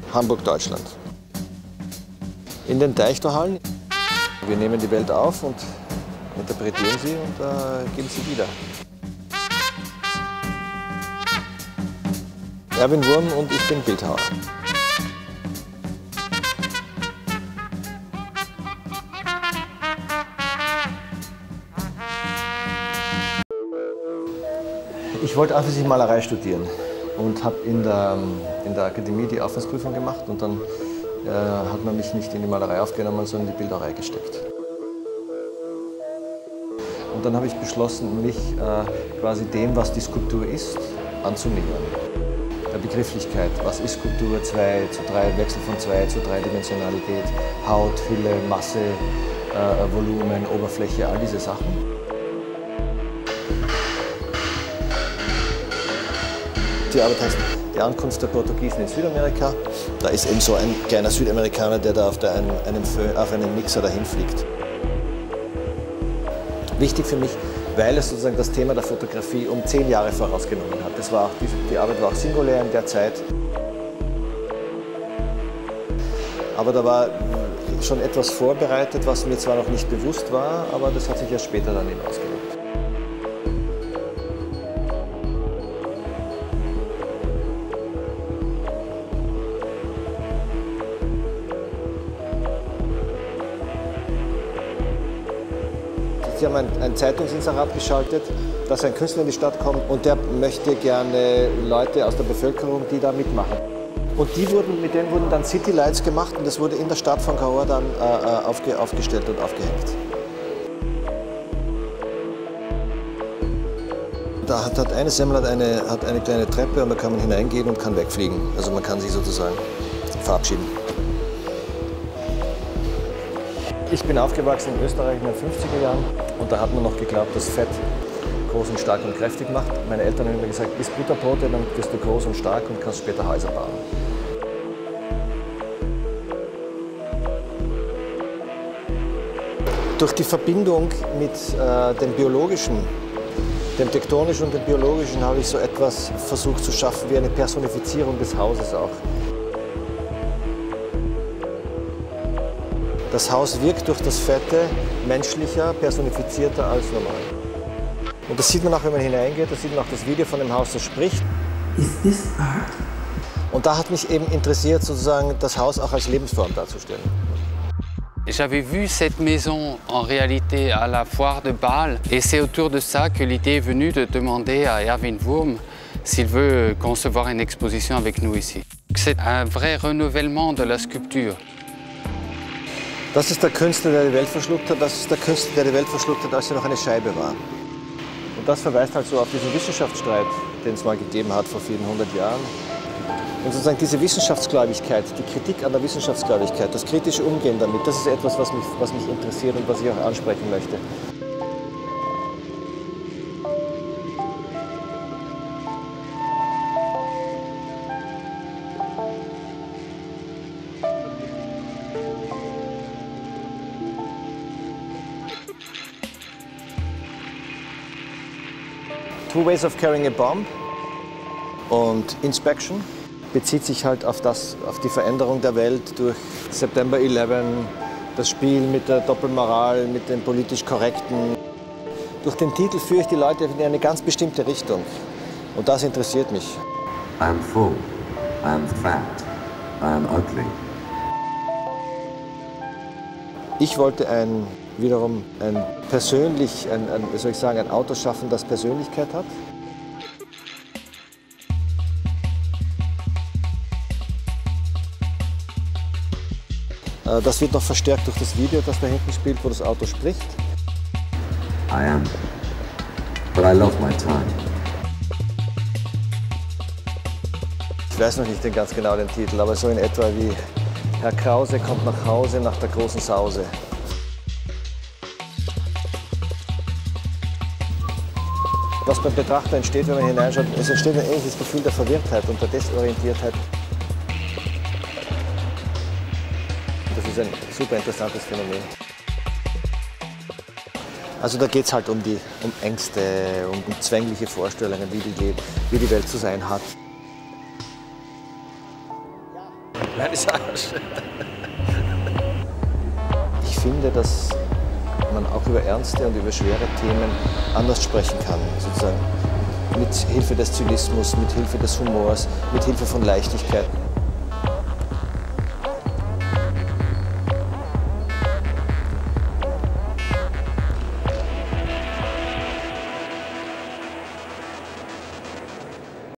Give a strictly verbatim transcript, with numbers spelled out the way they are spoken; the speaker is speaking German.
Hamburg, Deutschland. In den Deichtorhallen. Wir nehmen die Welt auf und interpretieren sie und äh, geben sie wieder. Erwin Wurm und ich bin Bildhauer. Ich wollte einfach sich Malerei studieren und habe in der, in der Akademie die Aufnahmeprüfung gemacht und dann äh, hat man mich nicht in die Malerei aufgenommen, sondern in die Bilderei gesteckt. Und dann habe ich beschlossen, mich äh, quasi dem, was die Skulptur ist, anzunähern. Der Begrifflichkeit, was ist Skulptur, zwei zu drei, Wechsel von zwei zu Dreidimensionalität, Haut, Hülle, Masse, äh, Volumen, Oberfläche, all diese Sachen. Die Arbeit heißt Die Ankunft der Portugiesen in Südamerika. Da ist eben so ein kleiner Südamerikaner, der da auf, der einen, einem, auf einem Mixer dahin fliegt. Wichtig für mich, weil es sozusagen das Thema der Fotografie um zehn Jahre vorausgenommen hat. Das war auch, die, die Arbeit war auch singulär in der Zeit. Aber da war schon etwas vorbereitet, was mir zwar noch nicht bewusst war, aber das hat sich erst später dann eben ausgewirkt. Sie haben ein, ein Zeitungsinserat geschaltet, dass ein Künstler in die Stadt kommt und der möchte gerne Leute aus der Bevölkerung, die da mitmachen. Und die wurden, mit denen wurden dann City Lights gemacht und das wurde in der Stadt von Cahors dann äh, aufge, aufgestellt und aufgehängt. Da hat, hat eine Semmel hat eine, hat eine kleine Treppe und da kann man hineingehen und kann wegfliegen. Also man kann sich sozusagen verabschieden. Ich bin aufgewachsen in Österreich in den fünfziger Jahren und da hat man noch geglaubt, dass Fett groß und stark und kräftig macht. Meine Eltern haben mir gesagt, iss Butterbrote, dann wirst du groß und stark und kannst später Häuser bauen. Durch die Verbindung mit äh, dem Biologischen, dem Tektonischen und dem Biologischen habe ich so etwas versucht zu schaffen wie eine Personifizierung des Hauses auch. Das Haus wirkt durch das Fette menschlicher, personifizierter als normal. Und das sieht man auch, wenn man hineingeht, da sieht man auch das Video von dem Haus, das spricht. Is this art? Und da hat mich eben interessiert, sozusagen das Haus auch als Lebensform darzustellen. J'avais vu cette maison en réalité à la foire de Bâle et c'est autour de ça que l'idée est venue de demander à Erwin Wurm s'il veut concevoir une exposition avec nous ici. C'est un vrai renouvellement de la sculpture. Das ist der Künstler, der die Welt verschluckt hat. Das ist der Künstler, der die Welt verschluckt hat, als sie noch eine Scheibe war. Und das verweist halt so auf diesen Wissenschaftsstreit, den es mal gegeben hat vor vielen hundert Jahren. Und sozusagen diese Wissenschaftsgläubigkeit, die Kritik an der Wissenschaftsgläubigkeit, das kritische Umgehen damit, das ist etwas, was mich, was mich interessiert und was ich auch ansprechen möchte. Two Ways of Carrying a Bomb und Inspection bezieht sich halt auf, das, auf die Veränderung der Welt durch September elf, das Spiel mit der Doppelmoral, mit dem politisch Korrekten. Durch den Titel führe ich die Leute in eine ganz bestimmte Richtung und das interessiert mich. I am full, I am fat, I am ugly. Ich wollte ein, wiederum ein persönlich, ein, ein, wie soll ich sagen, ein Auto schaffen, das Persönlichkeit hat. Das wird noch verstärkt durch das Video, das da hinten spielt, wo das Auto spricht. I am, but I love my time. Ich weiß noch nicht den ganz genau den Titel, aber so in etwa wie Herr Krause kommt nach Hause nach der großen Sause. Was beim Betrachter entsteht, wenn man hineinschaut, es entsteht ein ähnliches Gefühl der Verwirrtheit und der Desorientiertheit. Das ist ein super interessantes Phänomen. Also da geht es halt um, die, um Ängste, um, um zwängliche Vorstellungen, wie die, wie die Welt zu sein hat. Vernissage. Ich finde, dass man auch über ernste und über schwere Themen anders sprechen kann, sozusagen mit Hilfe des Zynismus, mit Hilfe des Humors, mit Hilfe von Leichtigkeit.